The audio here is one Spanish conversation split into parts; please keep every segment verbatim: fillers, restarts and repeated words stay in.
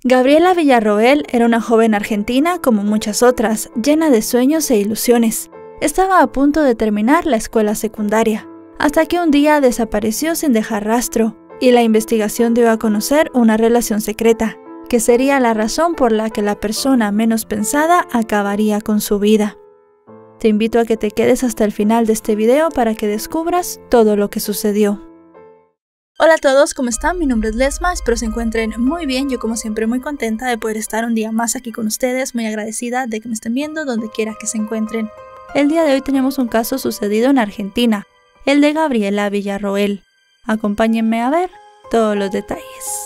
Gabriela Villarroel era una joven argentina como muchas otras, llena de sueños e ilusiones. Estaba a punto de terminar la escuela secundaria, hasta que un día desapareció sin dejar rastro, y la investigación dio a conocer una relación secreta, que sería la razón por la que la persona menos pensada acabaría con su vida. Te invito a que te quedes hasta el final de este video para que descubras todo lo que sucedió. Hola a todos, ¿cómo están? Mi nombre es Lesma, espero se encuentren muy bien. Yo como siempre muy contenta de poder estar un día más aquí con ustedes, muy agradecida de que me estén viendo donde quiera que se encuentren. El día de hoy tenemos un caso sucedido en Argentina, el de Gabriela Villarroel. Acompáñenme a ver todos los detalles.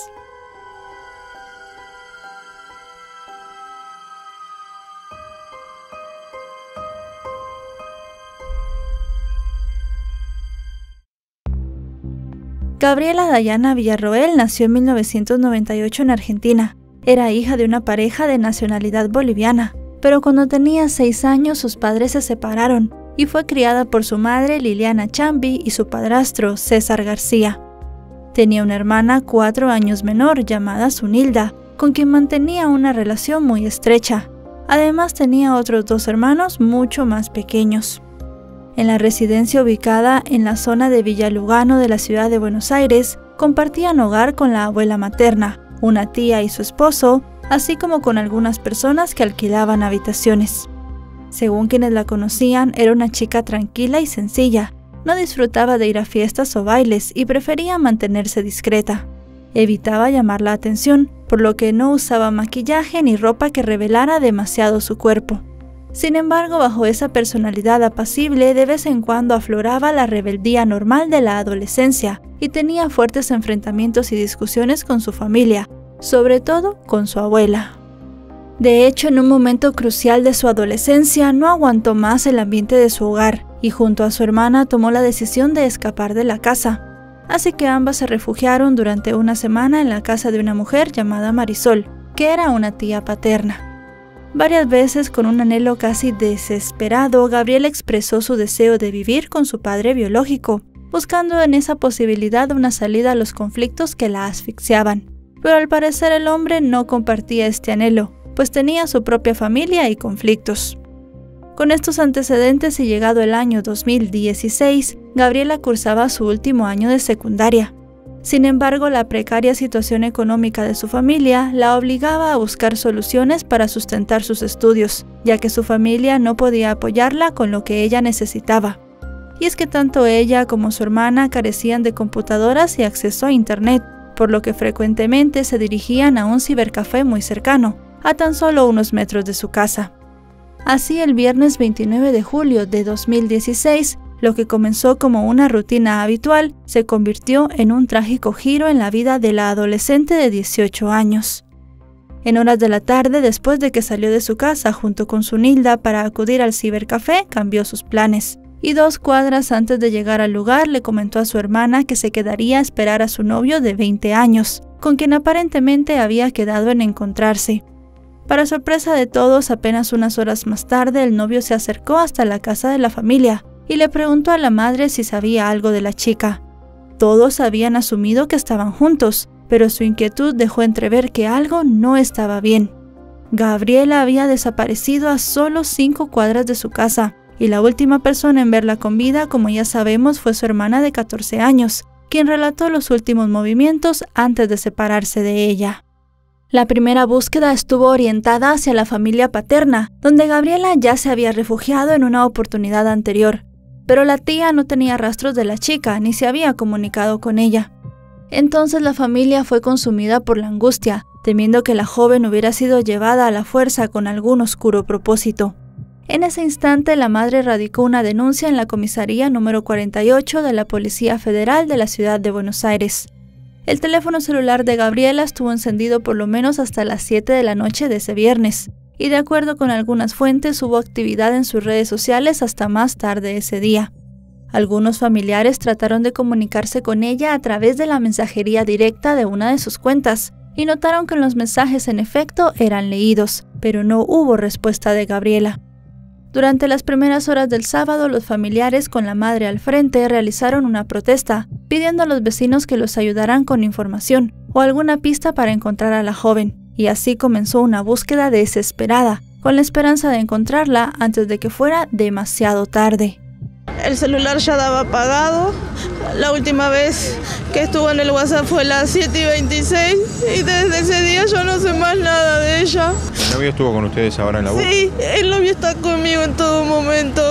Gabriela Dayana Villarroel nació en mil novecientos noventa y ocho en Argentina. Era hija de una pareja de nacionalidad boliviana, pero cuando tenía seis años sus padres se separaron y fue criada por su madre Liliana Chambi y su padrastro César García. Tenía una hermana cuatro años menor llamada Zunilda, con quien mantenía una relación muy estrecha. Además tenía otros dos hermanos mucho más pequeños. En la residencia ubicada en la zona de Villa Lugano de la ciudad de Buenos Aires, compartían hogar con la abuela materna, una tía y su esposo, así como con algunas personas que alquilaban habitaciones. Según quienes la conocían, era una chica tranquila y sencilla. No disfrutaba de ir a fiestas o bailes y prefería mantenerse discreta. Evitaba llamar la atención, por lo que no usaba maquillaje ni ropa que revelara demasiado su cuerpo. Sin embargo, bajo esa personalidad apacible, de vez en cuando afloraba la rebeldía normal de la adolescencia y tenía fuertes enfrentamientos y discusiones con su familia, sobre todo con su abuela. De hecho, en un momento crucial de su adolescencia, no aguantó más el ambiente de su hogar y junto a su hermana tomó la decisión de escapar de la casa. Así que ambas se refugiaron durante una semana en la casa de una mujer llamada Marisol, que era una tía paterna. Varias veces, con un anhelo casi desesperado, Gabriela expresó su deseo de vivir con su padre biológico, buscando en esa posibilidad una salida a los conflictos que la asfixiaban. Pero al parecer el hombre no compartía este anhelo, pues tenía su propia familia y conflictos. Con estos antecedentes y llegado el año dos mil dieciséis, Gabriela cursaba su último año de secundaria. Sin embargo, la precaria situación económica de su familia la obligaba a buscar soluciones para sustentar sus estudios, ya que su familia no podía apoyarla con lo que ella necesitaba. Y es que tanto ella como su hermana carecían de computadoras y acceso a internet, por lo que frecuentemente se dirigían a un cibercafé muy cercano, a tan solo unos metros de su casa. Así, el viernes veintinueve de julio de dos mil dieciséis, lo que comenzó como una rutina habitual se convirtió en un trágico giro en la vida de la adolescente de dieciocho años. En horas de la tarde, después de que salió de su casa junto con Zunilda para acudir al cibercafé, cambió sus planes. Y dos cuadras antes de llegar al lugar le comentó a su hermana que se quedaría a esperar a su novio de veinte años, con quien aparentemente había quedado en encontrarse. Para sorpresa de todos, apenas unas horas más tarde el novio se acercó hasta la casa de la familia y le preguntó a la madre si sabía algo de la chica. Todos habían asumido que estaban juntos, pero su inquietud dejó entrever que algo no estaba bien. Gabriela había desaparecido a solo cinco cuadras de su casa, y la última persona en verla con vida, como ya sabemos, fue su hermana de catorce años, quien relató los últimos movimientos antes de separarse de ella. La primera búsqueda estuvo orientada hacia la familia paterna, donde Gabriela ya se había refugiado en una oportunidad anterior. Pero la tía no tenía rastros de la chica ni se había comunicado con ella. Entonces la familia fue consumida por la angustia, temiendo que la joven hubiera sido llevada a la fuerza con algún oscuro propósito. En ese instante la madre radicó una denuncia en la comisaría número cuarenta y ocho de la Policía Federal de la ciudad de Buenos Aires. El teléfono celular de Gabriela estuvo encendido por lo menos hasta las siete de la noche de ese viernes. Y de acuerdo con algunas fuentes hubo actividad en sus redes sociales hasta más tarde ese día. Algunos familiares trataron de comunicarse con ella a través de la mensajería directa de una de sus cuentas y notaron que los mensajes en efecto eran leídos, pero no hubo respuesta de Gabriela. Durante las primeras horas del sábado, los familiares con la madre al frente realizaron una protesta, pidiendo a los vecinos que los ayudaran con información o alguna pista para encontrar a la joven, y así comenzó una búsqueda desesperada, con la esperanza de encontrarla antes de que fuera demasiado tarde. El celular ya daba apagado. La última vez que estuvo en el WhatsApp fue las siete y veintiséis y desde ese día yo no sé más nada de ella. ¿El novio estuvo con ustedes ahora en la búsqueda? Sí, el novio está conmigo en todo momento.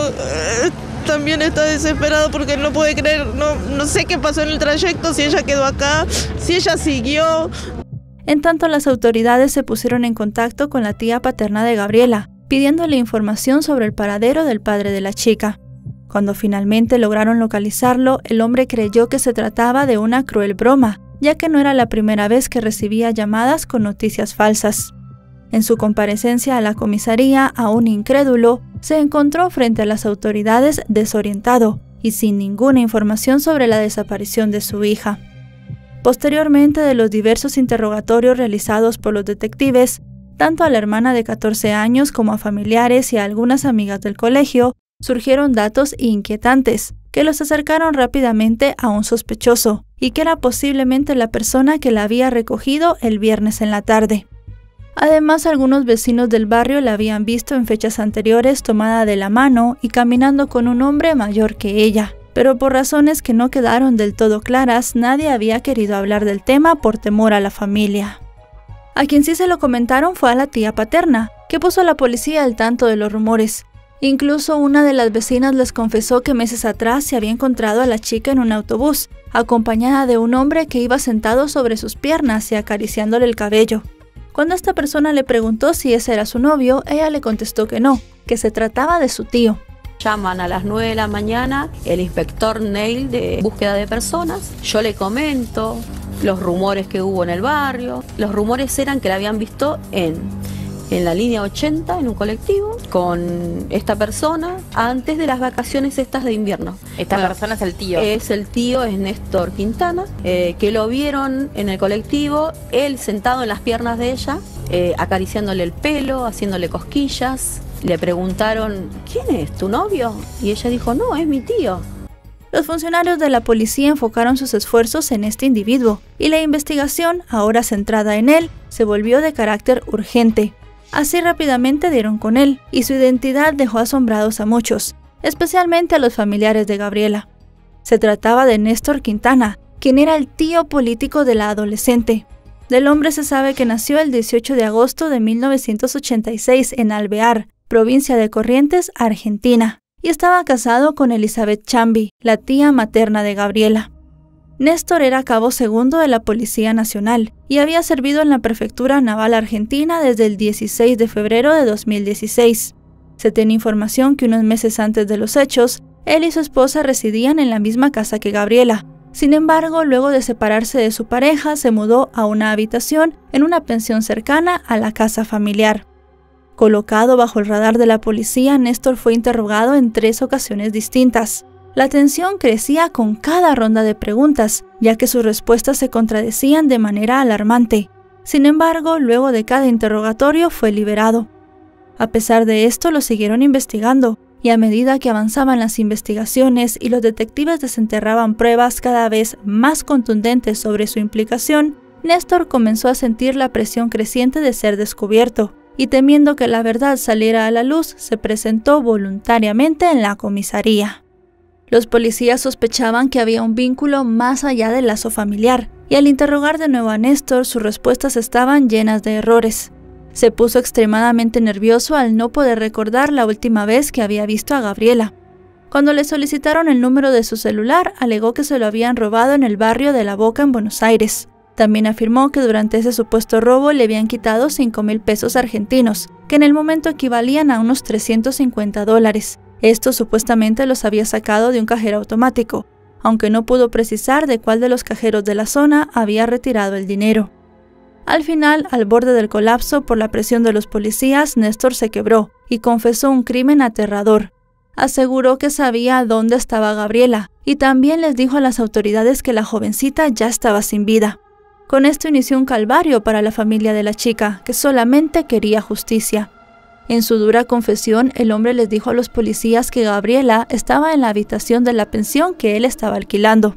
También está desesperado porque no puede creer, no, no sé qué pasó en el trayecto, si ella quedó acá, si ella siguió. En tanto, las autoridades se pusieron en contacto con la tía paterna de Gabriela, pidiéndole información sobre el paradero del padre de la chica. Cuando finalmente lograron localizarlo, el hombre creyó que se trataba de una cruel broma, ya que no era la primera vez que recibía llamadas con noticias falsas. En su comparecencia a la comisaría, aún incrédulo, se encontró frente a las autoridades desorientado y sin ninguna información sobre la desaparición de su hija. Posteriormente, de los diversos interrogatorios realizados por los detectives, tanto a la hermana de catorce años como a familiares y a algunas amigas del colegio, surgieron datos inquietantes que los acercaron rápidamente a un sospechoso y que era posiblemente la persona que la había recogido el viernes en la tarde. Además, algunos vecinos del barrio la habían visto en fechas anteriores tomada de la mano y caminando con un hombre mayor que ella, pero por razones que no quedaron del todo claras, nadie había querido hablar del tema por temor a la familia. A quien sí se lo comentaron fue a la tía paterna, que puso a la policía al tanto de los rumores. Incluso una de las vecinas les confesó que meses atrás se había encontrado a la chica en un autobús, acompañada de un hombre que iba sentado sobre sus piernas y acariciándole el cabello. Cuando esta persona le preguntó si ese era su novio, ella le contestó que no, que se trataba de su tío. Llaman a las nueve de la mañana el inspector Neil de búsqueda de personas. Yo le comento los rumores que hubo en el barrio. Los rumores eran que la habían visto en, en la línea ochenta, en un colectivo, con esta persona antes de las vacaciones estas de invierno. Esta bueno, persona es el tío. Es el tío, es Néstor Quintana, eh, que lo vieron en el colectivo, él sentado en las piernas de ella, eh, acariciándole el pelo, haciéndole cosquillas. Le preguntaron, ¿quién es, tu novio? Y ella dijo, no, es mi tío. Los funcionarios de la policía enfocaron sus esfuerzos en este individuo, y la investigación, ahora centrada en él, se volvió de carácter urgente. Así rápidamente dieron con él, y su identidad dejó asombrados a muchos, especialmente a los familiares de Gabriela. Se trataba de Néstor Quintana, quien era el tío político de la adolescente. Del hombre se sabe que nació el dieciocho de agosto de mil novecientos ochenta y seis en Alvear, provincia de Corrientes, Argentina, y estaba casado con Elizabeth Chambi, la tía materna de Gabriela. Néstor era cabo segundo de la Policía Nacional y había servido en la Prefectura Naval Argentina desde el dieciséis de febrero de dos mil dieciséis. Se tiene información que unos meses antes de los hechos, él y su esposa residían en la misma casa que Gabriela. Sin embargo, luego de separarse de su pareja, se mudó a una habitación en una pensión cercana a la casa familiar. Colocado bajo el radar de la policía, Néstor fue interrogado en tres ocasiones distintas. La tensión crecía con cada ronda de preguntas, ya que sus respuestas se contradecían de manera alarmante. Sin embargo, luego de cada interrogatorio fue liberado. A pesar de esto, lo siguieron investigando, y a medida que avanzaban las investigaciones y los detectives desenterraban pruebas cada vez más contundentes sobre su implicación, Néstor comenzó a sentir la presión creciente de ser descubierto, y temiendo que la verdad saliera a la luz, se presentó voluntariamente en la comisaría. Los policías sospechaban que había un vínculo más allá del lazo familiar, y al interrogar de nuevo a Néstor, sus respuestas estaban llenas de errores. Se puso extremadamente nervioso al no poder recordar la última vez que había visto a Gabriela. Cuando le solicitaron el número de su celular, alegó que se lo habían robado en el barrio de La Boca en Buenos Aires. También afirmó que durante ese supuesto robo le habían quitado cinco mil pesos argentinos, que en el momento equivalían a unos trescientos cincuenta dólares. Estos supuestamente los había sacado de un cajero automático, aunque no pudo precisar de cuál de los cajeros de la zona había retirado el dinero. Al final, al borde del colapso por la presión de los policías, Néstor se quebró y confesó un crimen aterrador. Aseguró que sabía dónde estaba Gabriela y también les dijo a las autoridades que la jovencita ya estaba sin vida. Con esto inició un calvario para la familia de la chica, que solamente quería justicia. En su dura confesión, el hombre les dijo a los policías que Gabriela estaba en la habitación de la pensión que él estaba alquilando.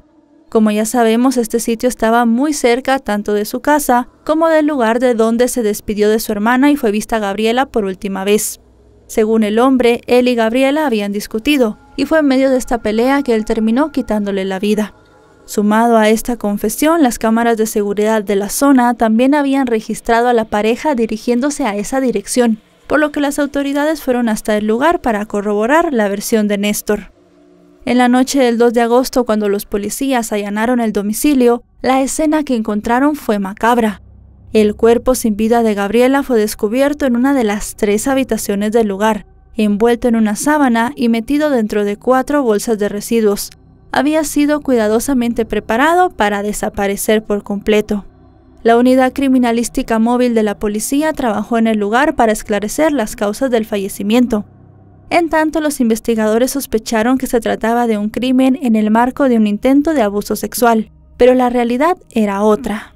Como ya sabemos, este sitio estaba muy cerca tanto de su casa como del lugar de donde se despidió de su hermana y fue vista Gabriela por última vez. Según el hombre, él y Gabriela habían discutido, y fue en medio de esta pelea que él terminó quitándole la vida. Sumado a esta confesión, las cámaras de seguridad de la zona también habían registrado a la pareja dirigiéndose a esa dirección, por lo que las autoridades fueron hasta el lugar para corroborar la versión de Néstor. En la noche del dos de agosto, cuando los policías allanaron el domicilio, la escena que encontraron fue macabra. El cuerpo sin vida de Gabriela fue descubierto en una de las tres habitaciones del lugar, envuelto en una sábana y metido dentro de cuatro bolsas de residuos. Había sido cuidadosamente preparado para desaparecer por completo. La unidad criminalística móvil de la policía trabajó en el lugar para esclarecer las causas del fallecimiento. En tanto, los investigadores sospecharon que se trataba de un crimen en el marco de un intento de abuso sexual, pero la realidad era otra.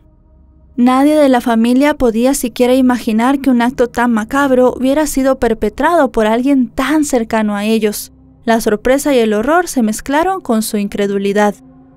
Nadie de la familia podía siquiera imaginar que un acto tan macabro hubiera sido perpetrado por alguien tan cercano a ellos. La sorpresa y el horror se mezclaron con su incredulidad.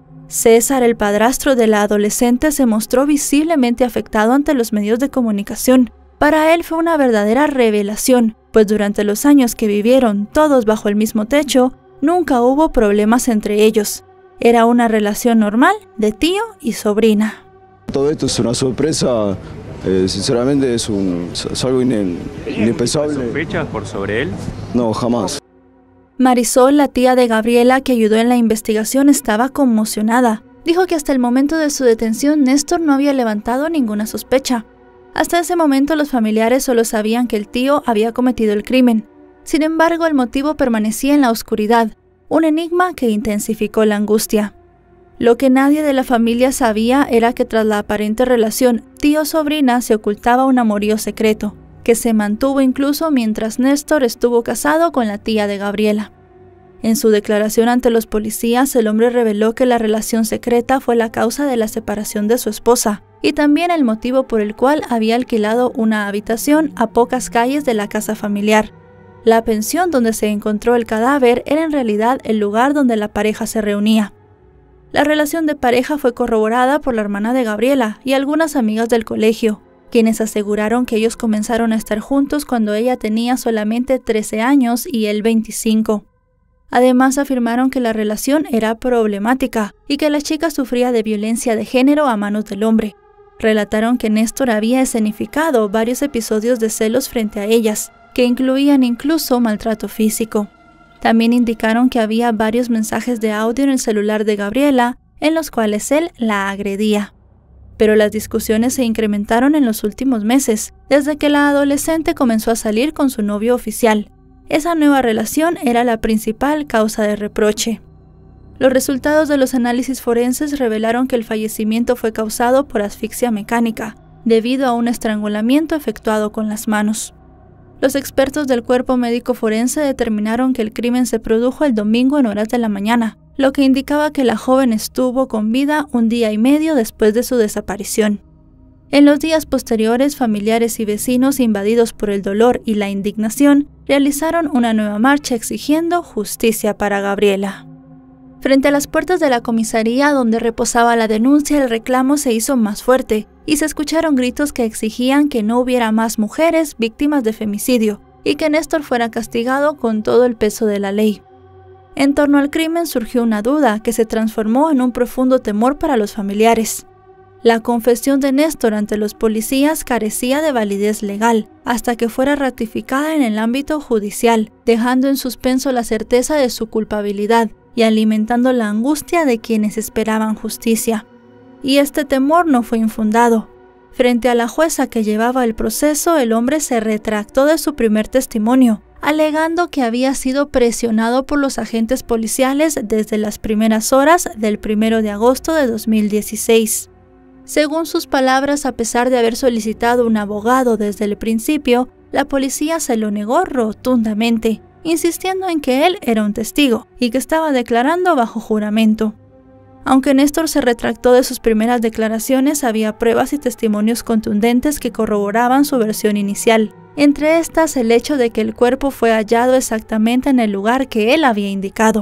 César, el padrastro de la adolescente, se mostró visiblemente afectado ante los medios de comunicación. Para él fue una verdadera revelación, pues durante los años que vivieron todos bajo el mismo techo, nunca hubo problemas entre ellos. Era una relación normal de tío y sobrina. Todo esto es una sorpresa, eh, sinceramente es, un, es algo ine, inexpensable. ¿Sospechas por sobre él? No, jamás. Marisol, la tía de Gabriela que ayudó en la investigación, estaba conmocionada. Dijo que hasta el momento de su detención Néstor no había levantado ninguna sospecha. Hasta ese momento los familiares solo sabían que el tío había cometido el crimen. Sin embargo, el motivo permanecía en la oscuridad, un enigma que intensificó la angustia. Lo que nadie de la familia sabía era que tras la aparente relación tío-sobrina se ocultaba un amorío secreto, que se mantuvo incluso mientras Néstor estuvo casado con la tía de Gabriela. En su declaración ante los policías, el hombre reveló que la relación secreta fue la causa de la separación de su esposa y también el motivo por el cual había alquilado una habitación a pocas calles de la casa familiar. La pensión donde se encontró el cadáver era en realidad el lugar donde la pareja se reunía. La relación de pareja fue corroborada por la hermana de Gabriela y algunas amigas del colegio, quienes aseguraron que ellos comenzaron a estar juntos cuando ella tenía solamente trece años y él veinticinco. Además, afirmaron que la relación era problemática y que la chica sufría de violencia de género a manos del hombre. Relataron que Néstor había escenificado varios episodios de celos frente a ellas, que incluían incluso maltrato físico. También indicaron que había varios mensajes de audio en el celular de Gabriela, en los cuales él la agredía. Pero las discusiones se incrementaron en los últimos meses, desde que la adolescente comenzó a salir con su novio oficial. Esa nueva relación era la principal causa de reproche. Los resultados de los análisis forenses revelaron que el fallecimiento fue causado por asfixia mecánica, debido a un estrangulamiento efectuado con las manos. Los expertos del cuerpo médico forense determinaron que el crimen se produjo el domingo en horas de la mañana, lo que indicaba que la joven estuvo con vida un día y medio después de su desaparición. En los días posteriores, familiares y vecinos, invadidos por el dolor y la indignación, realizaron una nueva marcha exigiendo justicia para Gabriela. Frente a las puertas de la comisaría donde reposaba la denuncia, el reclamo se hizo más fuerte y se escucharon gritos que exigían que no hubiera más mujeres víctimas de femicidio y que Néstor fuera castigado con todo el peso de la ley. En torno al crimen surgió una duda que se transformó en un profundo temor para los familiares. La confesión de Néstor ante los policías carecía de validez legal hasta que fuera ratificada en el ámbito judicial, dejando en suspenso la certeza de su culpabilidad y alimentando la angustia de quienes esperaban justicia. Y este temor no fue infundado. Frente a la jueza que llevaba el proceso, el hombre se retractó de su primer testimonio, alegando que había sido presionado por los agentes policiales desde las primeras horas del primero de agosto de dos mil dieciséis. Según sus palabras, a pesar de haber solicitado un abogado desde el principio, la policía se lo negó rotundamente, insistiendo en que él era un testigo y que estaba declarando bajo juramento. Aunque Néstor se retractó de sus primeras declaraciones, había pruebas y testimonios contundentes que corroboraban su versión inicial. Entre estas, el hecho de que el cuerpo fue hallado exactamente en el lugar que él había indicado.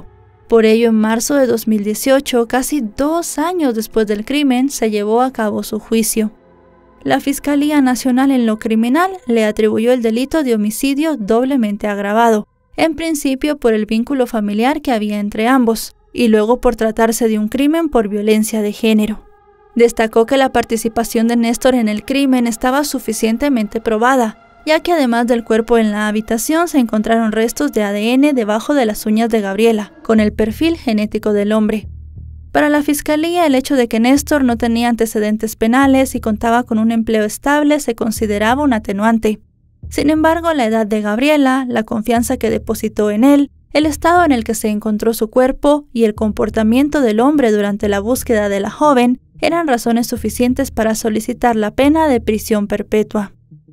Por ello, en marzo de dos mil dieciocho, casi dos años después del crimen, se llevó a cabo su juicio. La Fiscalía Nacional en lo Criminal le atribuyó el delito de homicidio doblemente agravado, en principio por el vínculo familiar que había entre ambos, y luego por tratarse de un crimen por violencia de género. Destacó que la participación de Néstor en el crimen estaba suficientemente probada, ya que además del cuerpo en la habitación se encontraron restos de A D N debajo de las uñas de Gabriela, con el perfil genético del hombre. Para la Fiscalía, el hecho de que Néstor no tenía antecedentes penales y contaba con un empleo estable se consideraba un atenuante. Sin embargo, la edad de Gabriela, la confianza que depositó en él, el estado en el que se encontró su cuerpo y el comportamiento del hombre durante la búsqueda de la joven eran razones suficientes para solicitar la pena de prisión perpetua.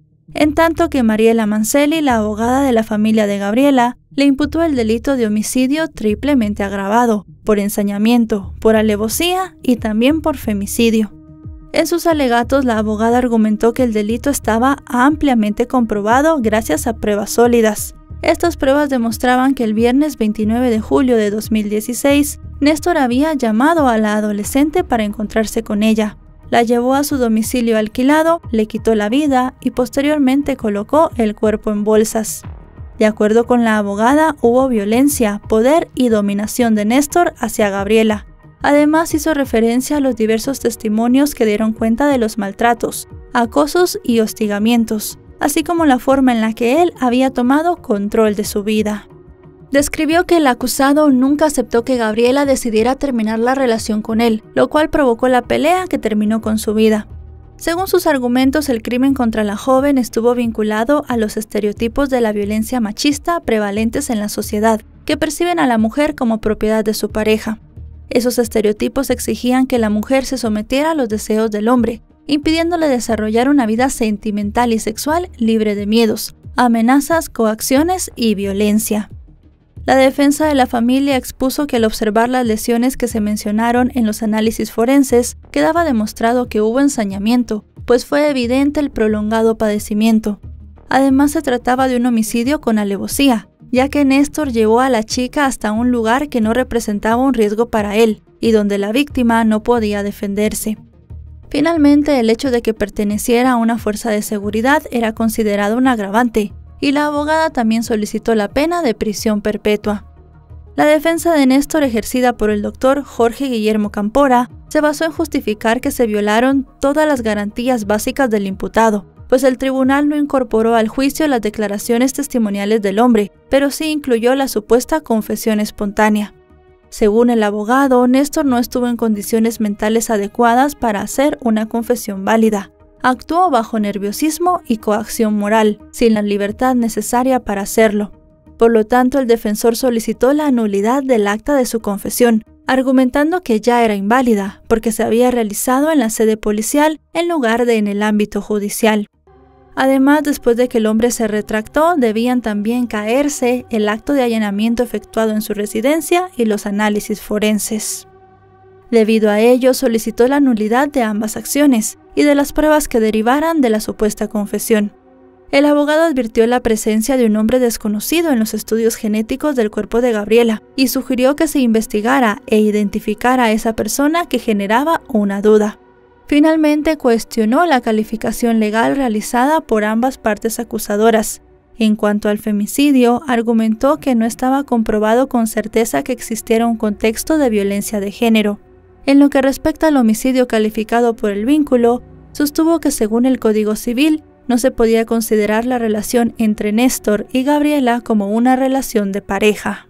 En tanto que Mariela Mancelli, la abogada de la familia de Gabriela, le imputó el delito de homicidio triplemente agravado, por ensañamiento, por alevosía y también por femicidio. En sus alegatos, la abogada argumentó que el delito estaba ampliamente comprobado gracias a pruebas sólidas. Estas pruebas demostraban que el viernes veintinueve de julio de dos mil dieciséis, Néstor había llamado a la adolescente para encontrarse con ella. La llevó a su domicilio alquilado, le quitó la vida y posteriormente colocó el cuerpo en bolsas. De acuerdo con la abogada, hubo violencia, poder y dominación de Néstor hacia Gabriela. Además, hizo referencia a los diversos testimonios que dieron cuenta de los maltratos, acosos y hostigamientos, así como la forma en la que él había tomado control de su vida. Describió que el acusado nunca aceptó que Gabriela decidiera terminar la relación con él, lo cual provocó la pelea que terminó con su vida. Según sus argumentos, el crimen contra la joven estuvo vinculado a los estereotipos de la violencia machista prevalentes en la sociedad, que perciben a la mujer como propiedad de su pareja. Esos estereotipos exigían que la mujer se sometiera a los deseos del hombre, impidiéndole desarrollar una vida sentimental y sexual libre de miedos, amenazas, coacciones y violencia. La defensa de la familia expuso que al observar las lesiones que se mencionaron en los análisis forenses, quedaba demostrado que hubo ensañamiento, pues fue evidente el prolongado padecimiento. Además, se trataba de un homicidio con alevosía, ya que Néstor llevó a la chica hasta un lugar que no representaba un riesgo para él, y donde la víctima no podía defenderse. Finalmente, el hecho de que perteneciera a una fuerza de seguridad era considerado un agravante, y la abogada también solicitó la pena de prisión perpetua. La defensa de Néstor, ejercida por el doctor Jorge Guillermo Campora, se basó en justificar que se violaron todas las garantías básicas del imputado, pues el tribunal no incorporó al juicio las declaraciones testimoniales del hombre, pero sí incluyó la supuesta confesión espontánea. Según el abogado, Néstor no estuvo en condiciones mentales adecuadas para hacer una confesión válida. Actuó bajo nerviosismo y coacción moral, sin la libertad necesaria para hacerlo. Por lo tanto, el defensor solicitó la nulidad del acta de su confesión, argumentando que ya era inválida, porque se había realizado en la sede policial en lugar de en el ámbito judicial. Además, después de que el hombre se retractó, debían también caerse el acto de allanamiento efectuado en su residencia y los análisis forenses. Debido a ello, solicitó la nulidad de ambas acciones y de las pruebas que derivaran de la supuesta confesión. El abogado advirtió la presencia de un hombre desconocido en los estudios genéticos del cuerpo de Gabriela y sugirió que se investigara e identificara a esa persona que generaba una duda. Finalmente, cuestionó la calificación legal realizada por ambas partes acusadoras. En cuanto al femicidio, argumentó que no estaba comprobado con certeza que existiera un contexto de violencia de género. En lo que respecta al homicidio calificado por el vínculo, sostuvo que según el Código Civil, no se podía considerar la relación entre Néstor y Gabriela como una relación de pareja.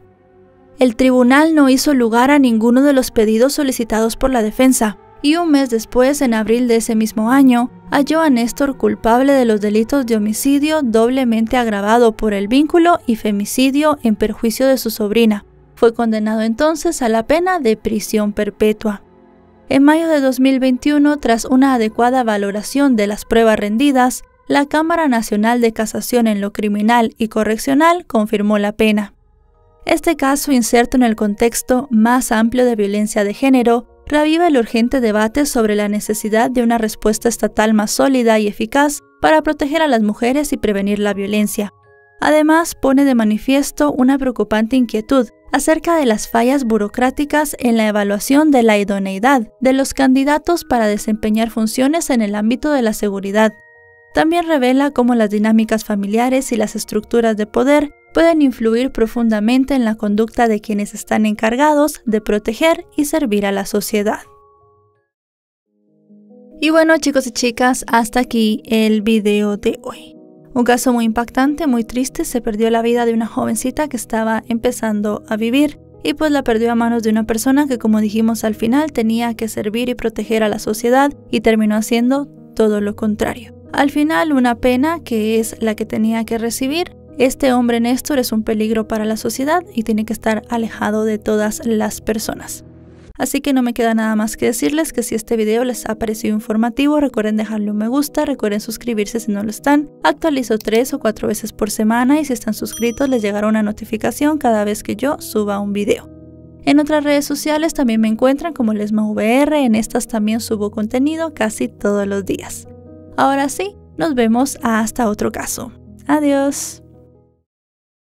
El tribunal no hizo lugar a ninguno de los pedidos solicitados por la defensa, y un mes después, en abril de ese mismo año, halló a Néstor culpable de los delitos de homicidio doblemente agravado por el vínculo y femicidio en perjuicio de su sobrina. Fue condenado entonces a la pena de prisión perpetua. En mayo de dos mil veintiuno, tras una adecuada valoración de las pruebas rendidas, la Cámara Nacional de Casación en lo Criminal y Correccional confirmó la pena. Este caso, inserto en el contexto más amplio de violencia de género, reaviva el urgente debate sobre la necesidad de una respuesta estatal más sólida y eficaz para proteger a las mujeres y prevenir la violencia. Además, pone de manifiesto una preocupante inquietud acerca de las fallas burocráticas en la evaluación de la idoneidad de los candidatos para desempeñar funciones en el ámbito de la seguridad. También revela cómo las dinámicas familiares y las estructuras de poder pueden influir profundamente en la conducta de quienes están encargados de proteger y servir a la sociedad. Y bueno, chicos y chicas, hasta aquí el video de hoy. Un caso muy impactante, muy triste. Se perdió la vida de una jovencita que estaba empezando a vivir y pues la perdió a manos de una persona que, como dijimos al final, tenía que servir y proteger a la sociedad y terminó haciendo todo lo contrario. Al final, una pena que es la que tenía que recibir. Este hombre Néstor es un peligro para la sociedad y tiene que estar alejado de todas las personas. Así que no me queda nada más que decirles que si este video les ha parecido informativo, recuerden dejarle un me gusta, recuerden suscribirse si no lo están. Actualizo tres o cuatro veces por semana y si están suscritos les llegará una notificación cada vez que yo suba un video. En otras redes sociales también me encuentran como LesmaVR, en estas también subo contenido casi todos los días. Ahora sí, nos vemos hasta otro caso. Adiós.